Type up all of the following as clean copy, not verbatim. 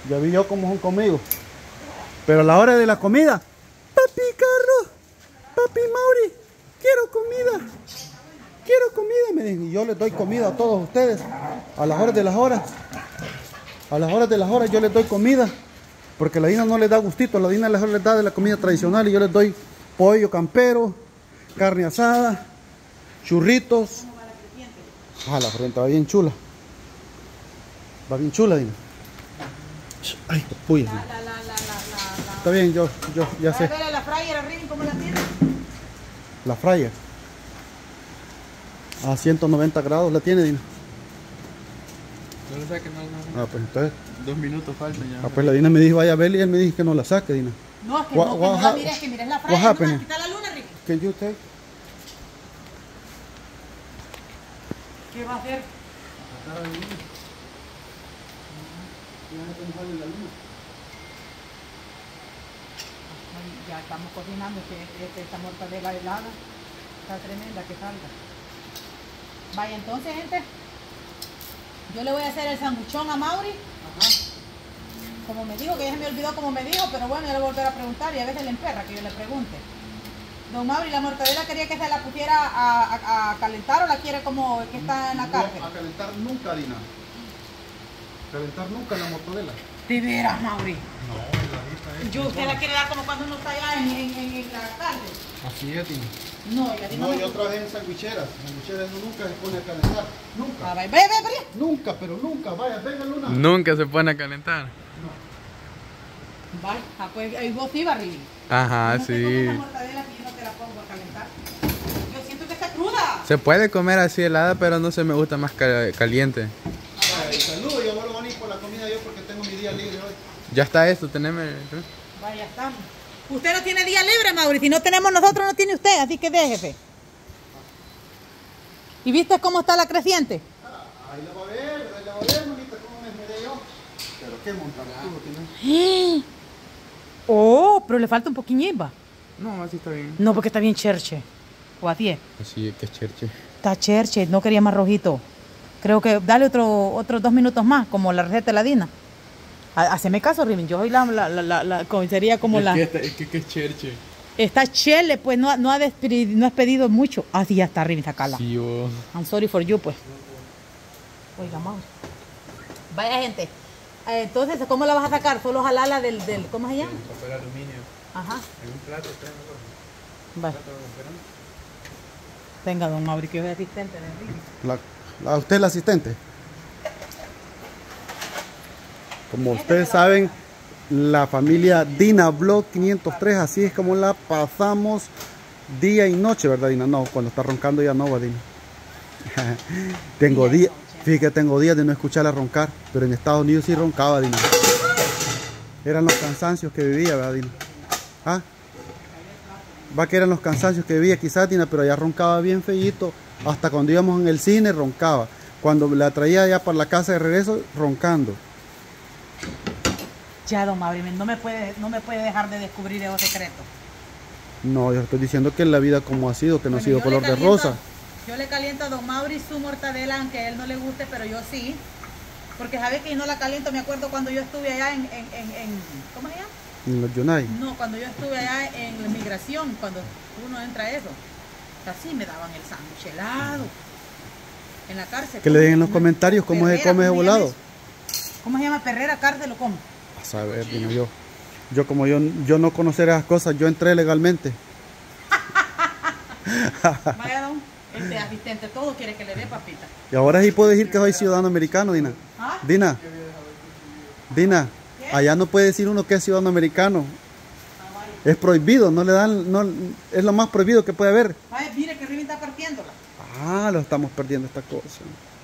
Ya vi yo cómo son conmigo. Pero a la hora de la comida, papi Carlos, papi Mauri, quiero comida. Quiero comida, me dicen. Y yo les doy comida a todos ustedes. A las horas de las horas. A las horas de las horas yo les doy comida. Porque la Dina no les da gustito. La Dina les da de la comida tradicional. Y yo les doy pollo campero, carne asada, churritos. Ah, la frente va bien chula. Va bien chula, Dina. Ay, puya. Está bien, yo ya sé. A ver la fryer arriba, ¿cómo la tiene? La fryer. A 190 grados la tiene, Dina. No lo saque, no. Ah, pues entonces. 2 minutos faltan ya. Ah, pues la Dina me dijo, vaya a verla y él me dijo que no la saque, Dina. No, es que no la mires, que mires la fryer. What happened? Quita la luna, Ricky. Can you take? ¿Qué va a hacer? Ya estamos cocinando, que esta mortadela helada está tremenda, que salga. Vaya, entonces, gente, yo le voy a hacer el sanguchón a Mauri. Ajá. Como me dijo, que ya se me olvidó como me dijo, pero bueno, ya le voy a volver a preguntar y a veces le emperra que yo le pregunte. Don Mauri, ¿la mortadela quería que se la pusiera a calentar o la quiere como que está en la cárcel? No, a calentar nunca, Dina. Calentar nunca la mortadela. De veras, Mauri. No, la lista es. ¿Usted la quiere dar como cuando uno está allá en la cárcel? Así es, Dina. No, ya digo. No, yo trabajé en sandwicheras. Sandwicheras nunca se pone a calentar. Nunca. Vaya, vaya, vaya. Nunca, pero nunca. Vaya, venga, Luna. Nunca se pone a calentar. Vaya, pues ahí vos sí, Barril. Ajá, No sí. te comes la mortadela que yo no te la pongo a calentar. Yo siento que está cruda. Se puede comer así helada, pero no se me gusta más caliente. Saludos, yo vuelvo a venir por la comida yo porque tengo mi día libre hoy. Ya está esto, teneme. Vaya, estamos. Usted no tiene día libre, Mauri. Si no tenemos nosotros, no tiene usted. Así que déjese. ¿Y viste cómo está la creciente? Ahí la va a ver, manita, cómo me miré yo. Pero qué montañudo tiene. Oh, pero le falta un poquillín, va. No, así está bien. No, porque está bien cherche. O a 10. Así es que es cherche. Está cherche, no quería más rojito. Creo que dale otros 2 minutos más, como la receta de la Dina. Haceme caso, Riven. Yo soy sería como la... Es que es cherche. Está chele, pues no has pedido mucho. Ah, sí, ya está, Riven, sacala. Sí, oh. I'm sorry for you, pues. Oiga, Mauro. Vaya, gente. Entonces, ¿cómo la vas a sacar? Solo jalarla del ¿cómo se llama? Papel aluminio. Ajá. En un plato, Vaya. Venga, don Mauri, que yo soy asistente de Riven. ¿Usted es la asistente? Como ustedes saben, la familia Dina Vlog 503, así es como la pasamos día y noche, ¿verdad, Dina? No, cuando está roncando ya no va, Dina. Fíjate que tengo días de no escucharla roncar, pero en Estados Unidos sí roncaba, Dina. Eran los cansancios que vivía, ¿verdad, Dina? ¿Ah? Va que eran los cansancios que vivía quizás, Dina, pero allá roncaba bien feíto. Hasta cuando íbamos en el cine roncaba. Cuando la traía ya para la casa de regreso, roncando. Ya, don Mauri, no me puede dejar de descubrir esos secretos. No, yo estoy diciendo que la vida como ha sido, que no ha sido color de rosa. Yo le caliento a don Mauri su mortadela, aunque a él no le guste, pero yo sí. Porque sabe que yo no la caliento, me acuerdo cuando yo estuve allá en ¿cómo se llama? En los Yunay. No, cuando yo estuve allá en la migración, cuando uno entra a eso. Así me daban el sándwich helado. En la cárcel. Que le den en los comentarios cómo se come ese volado. ¿Cómo se llama? Perrera, cárcel o cómo. A saber, Dina, yo como yo no conocer esas cosas, yo entré legalmente. Vaya, don, este asistente todo quiere que le dé papita. Y ahora sí puedo decir que soy ciudadano americano, Dina. ¿Ah? Dina, allá no puede decir uno que es ciudadano americano. Es prohibido, no le dan, no, es lo más prohibido que puede haber. Vaya, mire que Riven está partiéndola. Ah, lo estamos perdiendo esta cosa.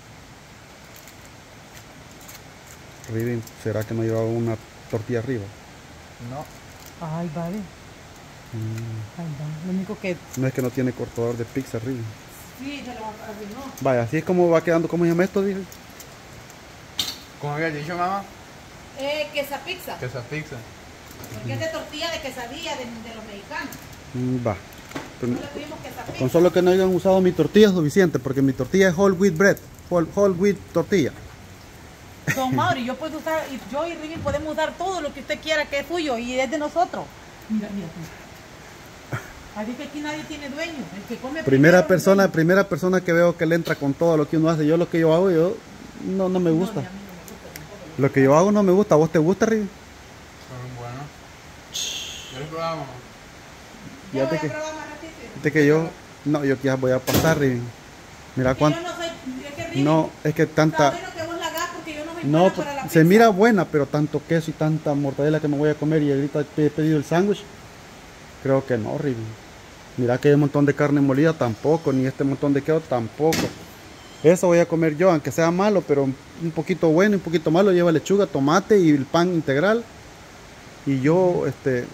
Riven, ¿será que no llevaba una tortilla arriba? No. Ay, vale. Ay, va. Lo único que... No es que no tiene cortador de pizza, Riven. Sí, se lo arruinó. Vaya, así es como va quedando. ¿Cómo se llama esto, dije? ¿Cómo había dicho, mamá? Quesa pizza. Que esa pizza. Porque es de tortilla de quesadilla de los mexicanos. Va. No le tuvimos quesa pizza. Con solo que no hayan usado mi tortilla es suficiente, porque mi tortilla es whole wheat bread, whole wheat tortilla. Don Mauri, yo puedo usar, yo y Rivi podemos usar todo lo que usted quiera que es suyo y es de nosotros. Mira, mira. Así que aquí nadie tiene dueño. El que come Primera primero, persona que veo que le entra con todo lo que uno hace. Yo lo que yo hago, no me gusta. No, ni a mí no me gusta tampoco. Lo que yo hago no me gusta. ¿A vos te gusta, Rivi? Son buenos. ¿Ya lo probamos? Yo voy Fíjate a que, probar más ratito. fíjate que yo, no, yo ya voy a pasar, Rivi. Mira Es que cuánto. yo no soy, es que Rivi, No, es que está tanta. bueno que vos la hagas porque yo no soy No, buena para la se pizza. mira buena, pero tanto queso y tanta mortadela que me voy a comer y ahorita he pedido el sándwich. Creo que no, Rivi. Mira que hay un montón de carne molida, tampoco, ni este montón de queso, tampoco. Eso voy a comer yo, aunque sea malo, pero un poquito bueno y un poquito malo. Lleva lechuga, tomate y el pan integral. Y yo,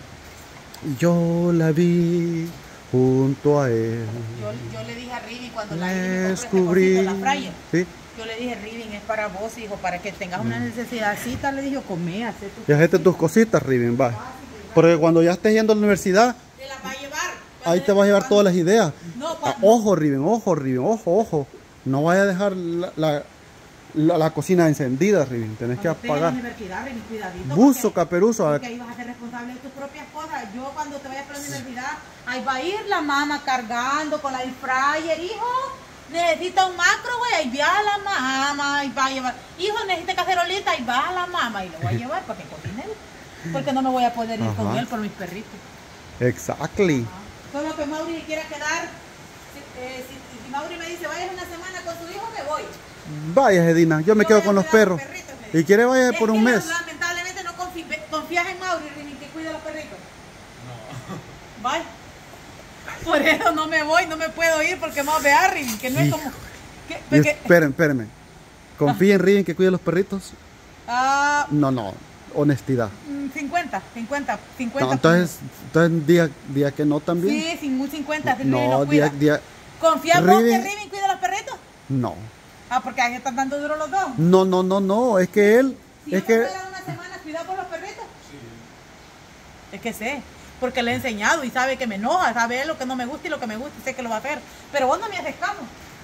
yo la vi junto a él. Yo le dije a Rivi cuando la Rivi me compró este Descubrí. cosito, la fryer. ¿Sí? Yo le dije, Rivi, es para vos, hijo, para que tengas una necesidadcita. Le dije, come, hace tu Y hacete tus cositas, Riven, va. Porque cuando ya estés yendo a la universidad, te la va a llevar. ahí te vas a llevar todas las ideas. No, Ojo, Riven, ojo. No vaya a dejar la cocina encendida, Riven. Tenés que apagar. Cuidadito, Buzo, caperuzo. porque ahí vas a ser responsable de tus propias cosas. Yo cuando te vayas para la universidad, ahí va a ir la mamá cargando con la air fryer, hijo. Necesita un macro, güey, ahí va la mamá, ahí va a llevar. Hijo, necesita cacerolita, ahí va la mamá y lo voy a llevar para que cocine. Porque no me voy a poder ir con Ajá. él por mis perritos. Exactly. Solo que Mauri quiera quedar. Si Mauri me dice, vayas una semana con su hijo, me voy. Vaya, Edina, yo me Yo quedo voy a con los cuidar a perros. perritos, me dice. Y quiere vaya Es por un que mes. Lamentablemente no confías en Mauri, Rini, que cuida a los perritos. No. Bye. Por eso no me voy, no me puedo ir porque más ve a Rini, que no es como. Y espérenme. ¿Confía en Riven que cuide los perritos? No. Honestidad. 50. No, entonces día que no también. Sí, sin un 50, si Rini No, no cuida. día. ¿Confías vos que Riven- Rini cuida a los perritos? No. Porque ahí están dando duro los dos. No. Es que él. Si Es yo que. me fuera una semana cuidado por los perritos. Sí. Es que sé. Porque le he enseñado y sabe que me enoja, sabe lo que no me gusta y lo que me gusta y sé que lo va a hacer. Pero vos no me haces caso.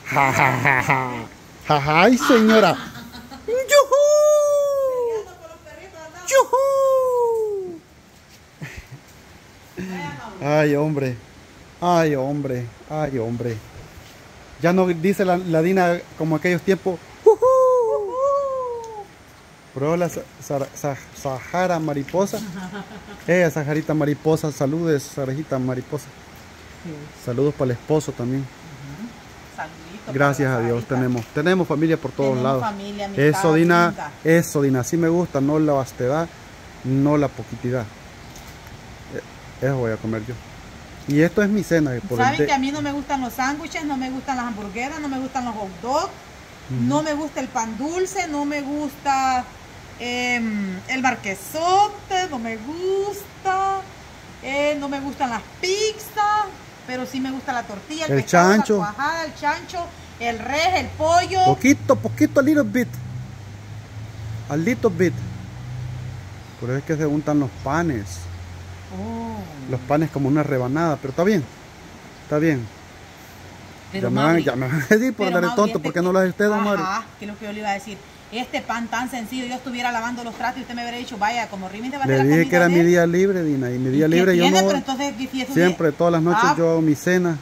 Ay, señora. ¡Yujú! Peleando por los perritos, andamos. ¡Yujú! Vaya, Mauro. Ay, hombre. Ya no dice la Dina como aquellos tiempos. ¡Jujú! Probó la Sahara mariposa. Sajarita mariposa. Saludes, Sajarita mariposa. Saludos para el esposo también. Saludito Gracias para a la Dios Sarita. tenemos familia por todos Tenemos lados. familia, amistad, Eso, Dina, linda. así me gusta, no la vastedad, no la poquitidad. Eso voy a comer yo. Y esto es mi cena. Saben que a mí no me gustan los sándwiches, no me gustan las hamburguesas, no me gustan los hot dogs, no me gusta el pan dulce, no me gusta el marquesote, no me gusta, no me gustan las pizzas, pero sí me gusta la tortilla, El pescado, chancho. la cuajada, el chancho, el res, el pollo. Poquito, a little bit. A little bit. Por eso es que se untan los panes. Oh. Los panes como una rebanada, pero está bien. Está bien. Pero Ya me van a decir por pero dar el Mauri, tonto, ¿por qué no lo hace usted, don Mauri? Ajá, que es lo que yo le iba a decir. Este pan tan sencillo, yo estuviera lavando los tratos y usted me hubiera dicho, vaya, como Rimi te va a hacer Le la dije comida que era de mi él. día libre, Dina, y mi día ¿Y qué libre yo tiene? no. Pero entonces, ¿y si es un Siempre, día? todas las noches yo hago mi cena.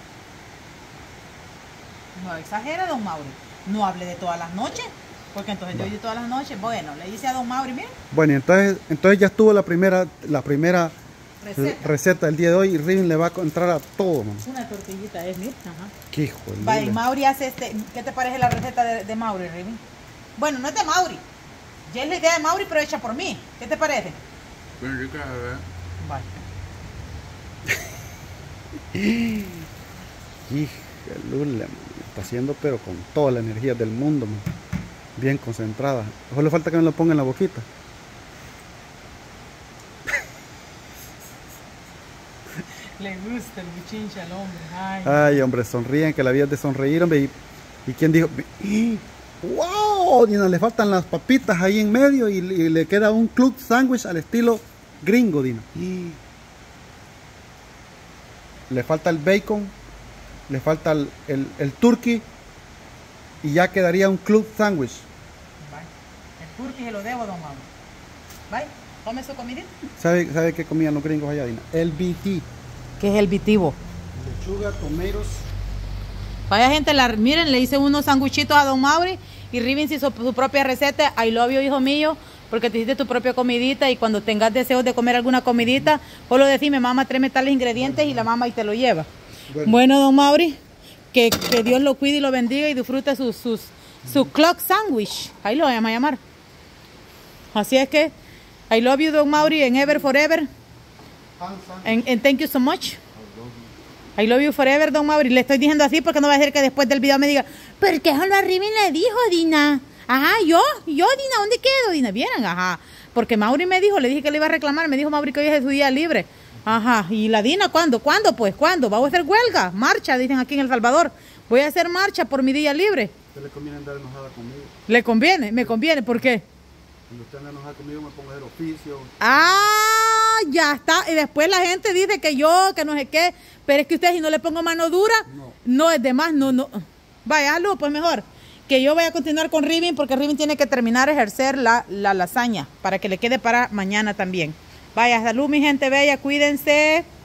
No exagera, don Mauri. No hable de todas las noches, porque entonces yo de todas las noches, bueno, le dice a don Mauri, mire, Bueno, y entonces ya estuvo la primera receta. del día de hoy y Riven le va a entrar a todo, man. Una tortillita es, mire. Ajá. Qué hijo de Vaya, y lila. Mauri hace ¿qué te parece la receta de Mauri, Rimi? Bueno, no es de Mauri. Ya es la idea de Mauri, pero hecha por mí. ¿Qué te parece? Bien rica, ¿verdad? Vaya. Hija lula, man. Está haciendo pero con toda la energía del mundo, man. Bien concentrada. Solo falta que me lo ponga en la boquita. Le gusta el bichinche al hombre. Ay. Ay, hombre, sonríen, que la vida es de sonreír, hombre. ¿Y quién dijo? ¡Wow! Dina, le faltan las papitas ahí en medio y le queda un club sándwich al estilo gringo, Dina. Le falta el bacon, le falta el turkey y ya quedaría un club sándwich. Vaya. El turkey se lo debo, don Mauro. Vaya, tome su comidita. ¿Sabe qué comían los gringos allá, Dina? El BT. ¿Qué es el vitivo? Lechuga, tomatoes. Vaya gente, miren, le hice unos sanguchitos a don Mauri y Rivins hizo su propia receta. I love you, hijo mío, porque te hiciste tu propia comidita y cuando tengas deseos de comer alguna comidita, solo decime, mamá, tráeme tales ingredientes y la mamá y te lo lleva. Bueno, don Mauri, que Dios lo cuide y lo bendiga y disfrute su clock sandwich. Ahí lo vamos a llamar. Así es que, I love you, don Mauri, and ever forever. And thank you so much. I love you forever, don Mauri. Le estoy diciendo así porque no va a ser que después del video me diga, ¿pero qué solo a Rivin le dijo, Dina? Ajá, yo, Dina, ¿dónde quedo, Dina? Vieran, ajá. Porque Mauri me dijo, le dije que le iba a reclamar, me dijo Mauri que hoy es su día libre. Ajá, ¿y la Dina cuándo? ¿Cuándo pues? ¿Cuándo? Vamos a hacer huelga, marcha, dicen aquí en El Salvador. Voy a hacer marcha por mi día libre. ¿Qué le conviene andar enojada conmigo? ¿Le conviene? ¿Me conviene? ¿Por qué? Cuando usted anda enojada conmigo me pongo a hacer oficio. Ah, ya está. Y después la gente dice que yo, que no sé qué. Pero es que usted si no le pongo mano dura, no es de más, no. Vaya, salud, pues mejor. Que yo voy a continuar con Rivin porque Rivin tiene que terminar a ejercer la lasaña para que le quede para mañana también. Vaya, salud mi gente bella, cuídense.